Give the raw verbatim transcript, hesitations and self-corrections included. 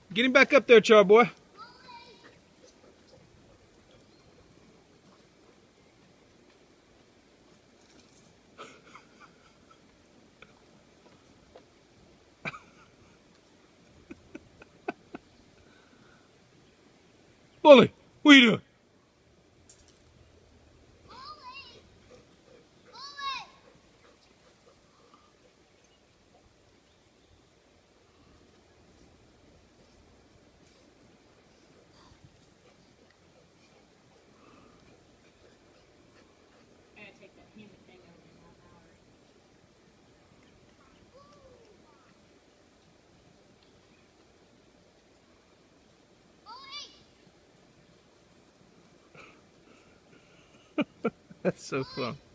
Get him back up there, Char boy. Bully, what are you doing? Take that human thing over in one hour. That's so fun.